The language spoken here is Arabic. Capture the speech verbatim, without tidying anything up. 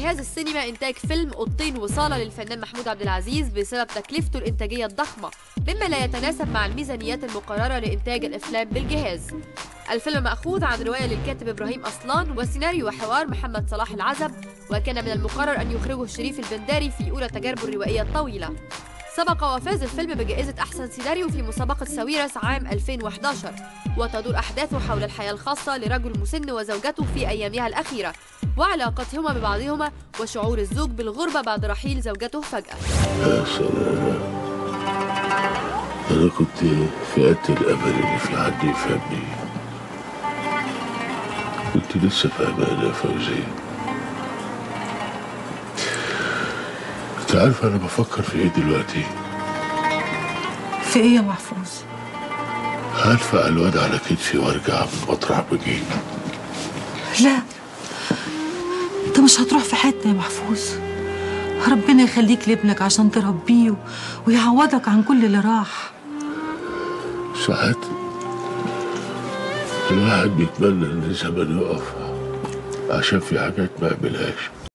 جهاز السينما إنتاج فيلم أوضتين وصالة للفنان محمود عبد العزيز بسبب تكلفته الإنتاجية الضخمة، مما لا يتناسب مع الميزانيات المقررة لإنتاج الأفلام بالجهاز. الفيلم مأخوذ عن رواية للكاتب إبراهيم أصلان وسيناريو وحوار محمد صلاح العزب، وكان من المقرر أن يخرجه الشريف البنداري في أولى تجاربه الروائية الطويلة. سبق وفاز الفيلم بجائزة أحسن سيناريو في مسابقة ساويرس عام ألفين وأحد عشر، وتدور أحداثه حول الحياة الخاصة لرجل مسن وزوجته في أيامها الأخيرة، وعلاقتهما ببعضهما وشعور الزوج بالغربة بعد رحيل زوجته فجأة. يا سلام، أنا كنت فقدت الأمل إن في حد يفهمني. كنت لسه فاهمانة يا فوزية. أنت عارفة أنا بفكر في إيه دلوقتي؟ في إيه يا محفوظ؟ هرفع الواد على كتفي وأرجع من مطرح ما جيت. لا، أنت مش هتروح في حتة يا محفوظ. ربنا يخليك لابنك عشان تربيه ويعوضك عن كل اللي راح. ساعات الواحد بيتمنى إن الزمن يقف عشان في حاجات ما يعملهاش.